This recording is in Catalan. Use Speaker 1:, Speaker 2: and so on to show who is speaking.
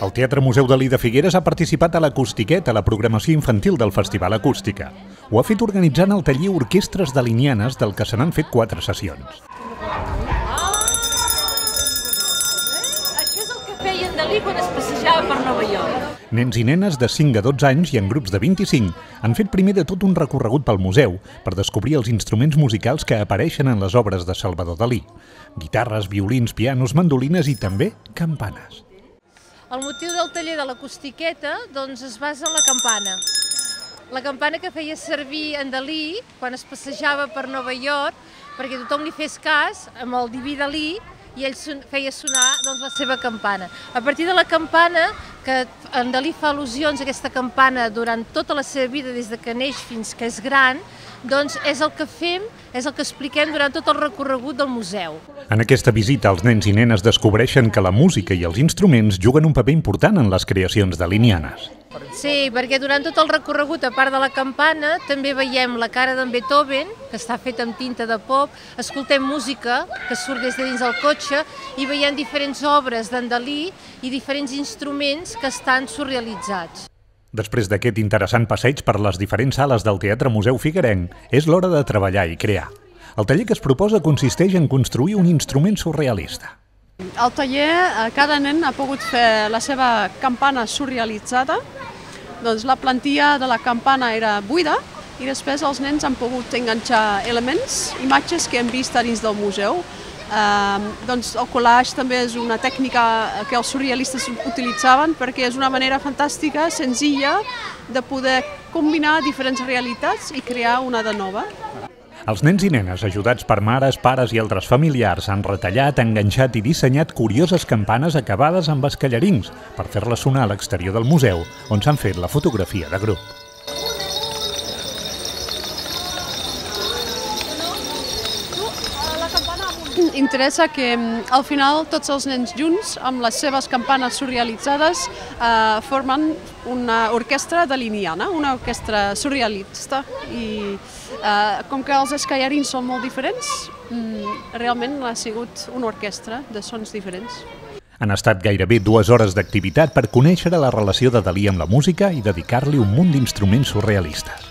Speaker 1: El Teatre Museu Dalí de Figueres ha participat a l'Acustiquet, a la programació infantil del Festival Acústica. Ho ha fet organitzant el taller Orquestres Dalinianes, del que se n'han fet 4 sessions.
Speaker 2: Això és el que feien Dalí quan es passejava per Nova York.
Speaker 1: Nens i nenes de 5 a 12 anys i en grups de 25 han fet primer de tot un recorregut pel museu per descobrir els instruments musicals que apareixen en les obres de Salvador Dalí. Guitarres, violins, pianos, mandolines i també campanes.
Speaker 2: El motiu del taller de l'Acustiqueta es basa en la campana. La campana que feia servir en Dalí quan es passejava per Nova York perquè tothom li fes cas amb el diví Dalí i ell feia sonar la seva campana. A partir de la campana, que en Dalí fa al·lusions a aquesta campana durant tota la seva vida, des que neix fins que és gran, és el que fem, és el que expliquem durant tot el recorregut del museu.
Speaker 1: En aquesta visita, els nens i nenes descobreixen que la música i els instruments juguen un paper important en les creacions dalinianes.
Speaker 2: Sí, perquè durant tot el recorregut, a part de la campana, també veiem la cara d'en Beethoven, que està feta amb tinta de pop, escoltem música que surt des de dins del cotxe i veiem diferents obres d'en Dalí i diferents instruments que estan surrealitzats.
Speaker 1: Després d'aquest interessant passeig per les diferents sales del Teatre Museu Figuerenc, és l'hora de treballar i crear. El taller que es proposa consisteix en construir un instrument surrealista.
Speaker 3: Al taller cada nen ha pogut fer la seva campana surrealitzada. La plantilla de la campana era buida i després els nens han pogut enganxar elements, imatges que hem vist dins del museu. El collage també és una tècnica que els surrealistes utilitzaven perquè és una manera fantàstica, senzilla, de poder combinar diferents realitats i crear una de nova.
Speaker 1: Els nens i nenes, ajudats per mares, pares i altres familiars, han retallat, enganxat i dissenyat curioses campanes acabades amb escallarins per fer-les sonar a l'exterior del museu, on s'han fet la fotografia de grup.
Speaker 3: Interessa que al final tots els nens junts, amb les seves campanes surrealitzades, formen una orquestra daliniana, una orquestra surrealista. I com que els escallarins són molt diferents, realment ha sigut una orquestra de sons diferents.
Speaker 1: Han estat gairebé 2 hores d'activitat per conèixer la relació de Dalí amb la música i dedicar-li un munt d'instruments surrealistes.